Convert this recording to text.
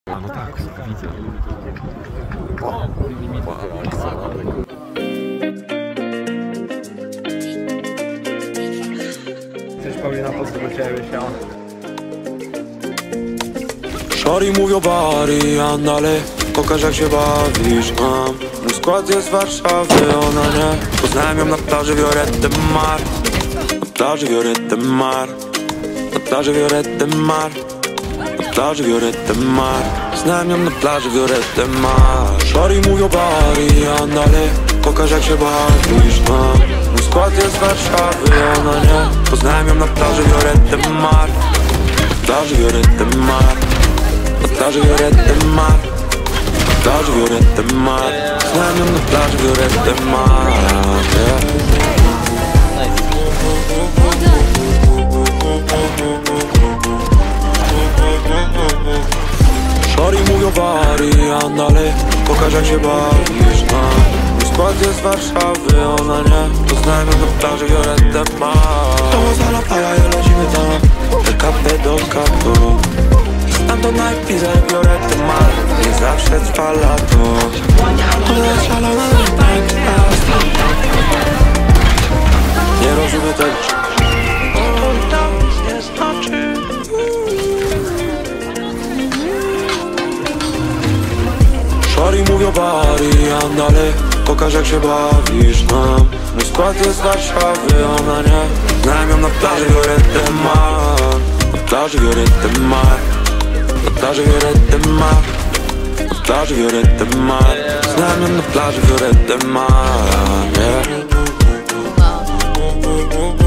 A no tak, widzę. Chcesz Paulina po co do ciebie siała? Shorty move your body, andale, pokaż jak się bawisz. Mój skład jest z Warszawy, ona nie. Poznałem ją na plaży Violette Mar. Na plaży Violette Mar. Na plaży Violette Mar. Na plaży Violette Mar. Znałem ją na plaży Violette Mar. Shorty move your body, andale, pokaż jak się bawisz. Mój skład jest z Warszawy, ona nie. Poznałem ją na plaży Violette Mar. Na plaży Violette Mar. Na plaży Violette Mar. Na plaży Violette Mar. Znam ją na plaży Violette Mar. Shorty move your body, andale, pokaż jak się bawisz. Mój skład jest z Warszawy, ona nie. Poznałem ją na plaży Violette Mar. To za la playa i lecimy tam, de cape do capo. Tam do najpizza jak Violette Mar. Nie zawsze trwa lato. Ona jest szalona jak Minecraft. Nie rozumiem tego. To nic nie znaczy. Shorty move your body, andale, pokaż jak się bawisz nam. Mój skład jest z Warszawy, ona nie. Znam ją na plaży Violette Mar. Na plaży Violette Mar. Na plaży Violette Mar. Na plaży Violette Mar. Znam ją na plaży Violette Mar, yeah.